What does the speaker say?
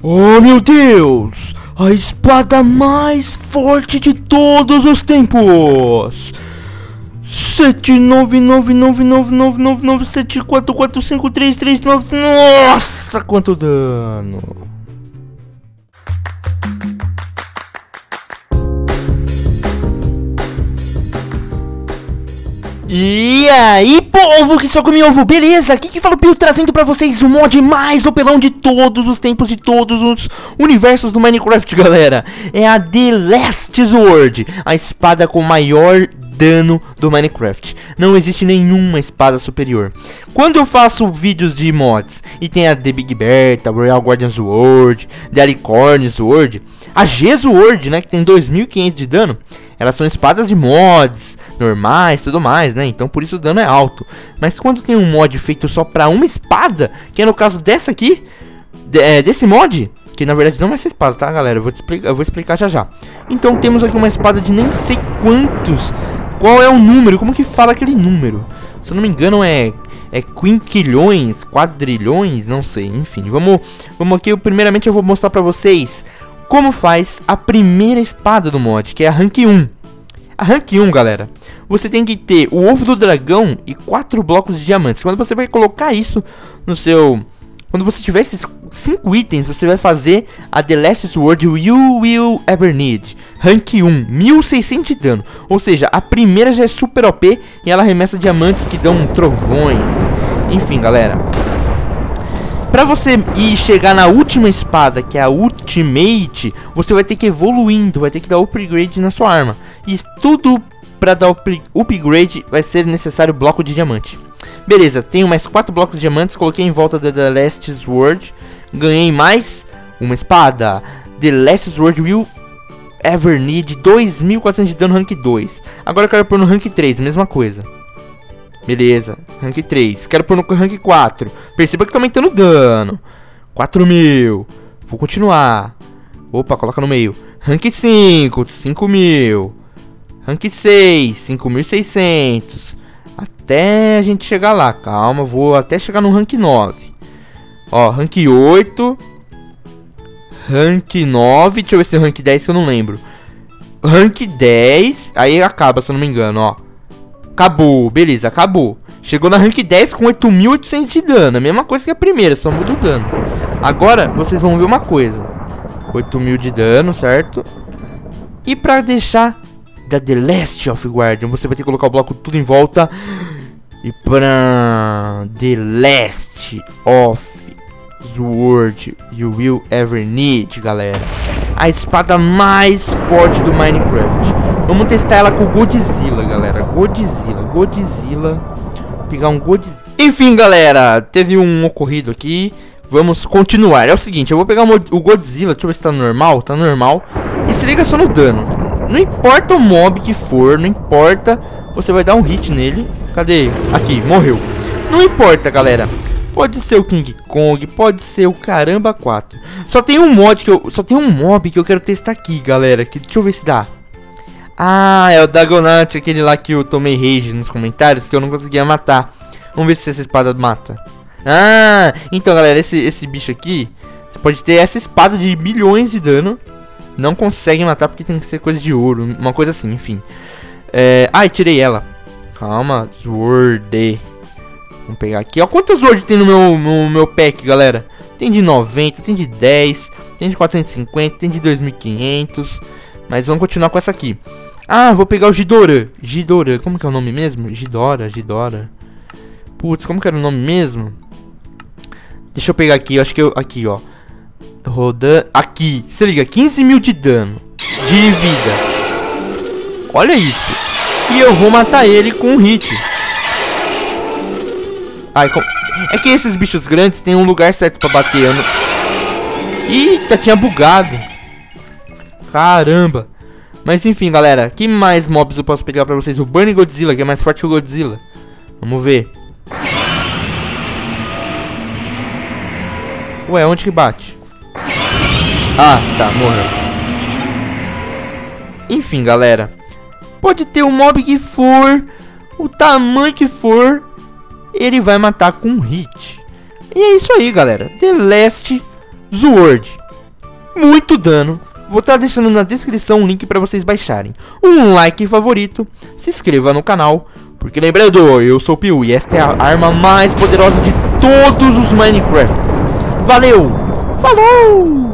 Oh meu Deus! A espada mais forte de todos os tempos! 799999974453399. Nossa, quanto dano! E aí, povo que só come ovo, beleza? Aqui que fala o Pio, trazendo pra vocês o mod mais opelão de todos os tempos, de todos os universos do Minecraft, galera. É a The Last Sword, a espada com maior dano do Minecraft. Não existe nenhuma espada superior. Quando eu faço vídeos de mods e tem a The Big Bertha, Royal Guardian Sword, The Alicorn Sword, a G Sword, né, que tem 2500 de dano, elas são espadas de mods normais, tudo mais, né? Então por isso o dano é alto. Mas quando tem um mod feito só pra uma espada, que é no caso dessa aqui, desse mod, que na verdade não é essa espada, tá, galera? Eu vou explicar já já. Então temos aqui uma espada de nem sei quantos. Qual é o número? Como que fala aquele número? Se eu não me engano é quinquilhões, quadrilhões, não sei. Enfim, vamos aqui. Primeiramente eu vou mostrar pra vocês como faz a primeira espada do mod, que é a Rank 1. A Rank 1, galera, você tem que ter o ovo do dragão e 4 blocos de diamantes. Quando você vai colocar isso no seu... Quando você tiver esses 5 itens, você vai fazer a The Last Sword You Will Ever Need. Rank 1, 1600 de dano. Ou seja, a primeira já é super OP e ela arremessa diamantes que dão trovões. Enfim, galera, pra você ir chegar na última espada, que é a Ultimate, você vai ter que ir evoluindo, vai ter que dar upgrade na sua arma. E tudo pra dar upgrade vai ser necessário bloco de diamante. Beleza, tenho mais 4 blocos de diamantes, coloquei em volta da The Last Sword. Ganhei mais uma espada, The Last Sword Will Ever Need, 2400 de dano, rank 2. Agora eu quero pôr no rank 3, mesma coisa. Beleza, rank 3. Quero pôr no rank 4. Perceba que tá aumentando o dano. 4000. Vou continuar. Opa, coloca no meio. Rank 5, 5000. Rank 6, 5600. Até a gente chegar lá. Calma, vou até chegar no rank 9. Ó, rank 8. Rank 9. Deixa eu ver se é rank 10 que eu não lembro. Rank 10. Aí acaba, se eu não me engano, ó. Acabou, beleza, acabou. Chegou na rank 10 com 8800 de dano. A mesma coisa que a primeira, só muda o dano. Agora, vocês vão ver uma coisa. 8000 de dano, certo? E pra deixar da The Last of Guardian, você vai ter que colocar o bloco tudo em volta. E pra The Last of Sword You Will Ever Need, galera, a espada mais forte do Minecraft. Vamos testar ela com o Godzilla, galera. Godzilla. Pegar um Godzilla. Enfim, galera, teve um ocorrido aqui. Vamos continuar. É o seguinte, eu vou pegar o Godzilla. Deixa eu ver se tá normal. Tá normal. E se liga só no dano. Não importa o mob que for, não importa. Você vai dar um hit nele. Cadê? Aqui, morreu. Não importa, galera. Pode ser o King Kong, pode ser o Caramba 4. Só tem um mob que eu quero testar aqui, galera. Deixa eu ver se dá. Ah, é o Dagonauts, aquele lá que eu tomei rage nos comentários, que eu não conseguia matar. Vamos ver se essa espada mata. Ah, então, galera, esse bicho aqui, você pode ter essa espada de milhões de dano. Não consegue matar porque tem que ser coisa de ouro, uma coisa assim, enfim. Ai, tirei ela. Calma, Sword. Vamos pegar aqui, ó. Quantas Sword tem no meu pack, galera? Tem de 90, tem de 10, tem de 450, tem de 2500. Mas vamos continuar com essa aqui. Ah, vou pegar o Ghidorah. Como que é o nome mesmo? Ghidorah. Putz, como que era o nome mesmo? Deixa eu pegar aqui, eu acho que aqui, ó. Rodando. Aqui, se liga, 15.000 de dano. De vida. Olha isso. E eu vou matar ele com um hit. Ai, é que esses bichos grandes tem um lugar certo pra bater. Eita, tinha bugado. Caramba. Mas enfim, galera, que mais mobs eu posso pegar pra vocês? O Burning Godzilla, que é mais forte que o Godzilla. Vamos ver. Ué, onde que bate? Ah, tá, morreu. Enfim, galera, pode ter o mob que for, o tamanho que for, ele vai matar com um hit. E é isso aí, galera. The Last Sword. muito dano. Vou estar deixando na descrição um link para vocês baixarem. Um like favorito, se inscreva no canal, porque lembrando, eu sou o Piu e esta é a arma mais poderosa de todos os Minecrafts. Valeu, falou!